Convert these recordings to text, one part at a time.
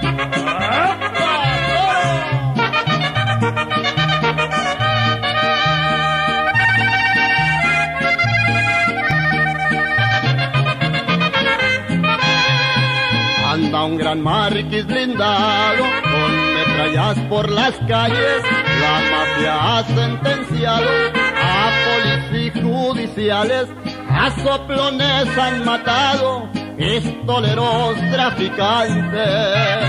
Anda un gran marquis blindado con metrallas por las calles. La mafia ha sentenciado a policías judiciales. A soplones han matado pistoleros traficantes.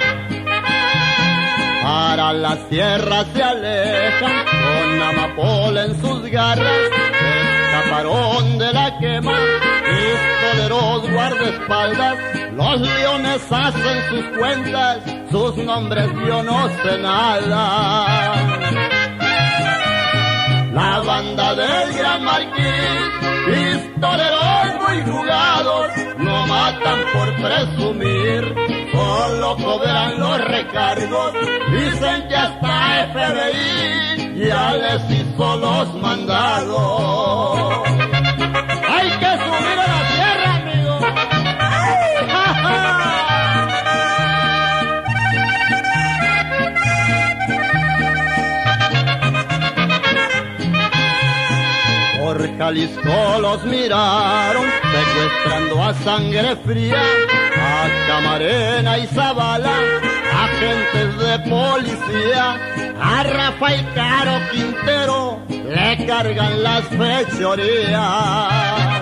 Para las sierras se alejan con amapola en sus garras. Escaparon de la quema pistoleros guardaespaldas. Los leones hacen sus cuentas, sus nombres yo no sé nada. La banda del Gran Marquis, pistoleros muy jugados, no matan por presumir, solo cobran los recargos. Dicen que hasta FBI ya les hizo los mandados. Hay que subir a la tierra, amigo. Por Jalisco los miraron, secuestrando a sangre fría, a Camarena y Zavala, agentes de policía, a Rafael Caro Quintero le cargan las fechorías.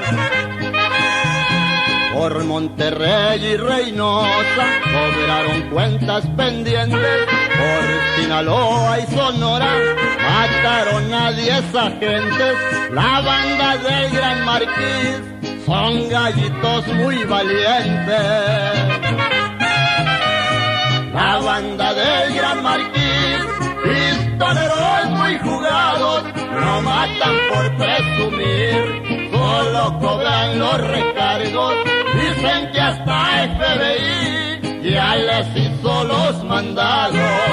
Por Monterrey y Reynosa cobraron cuentas pendientes. Por Sinaloa y Sonora mataron a 10 agentes. La banda del Gran Marquis son gallitos muy valientes. La banda del Gran Marquis, pistoleros muy jugados, no matan por presumir, solo cobran los recargos. Dicen que hasta FBI ya les hizo los mandados.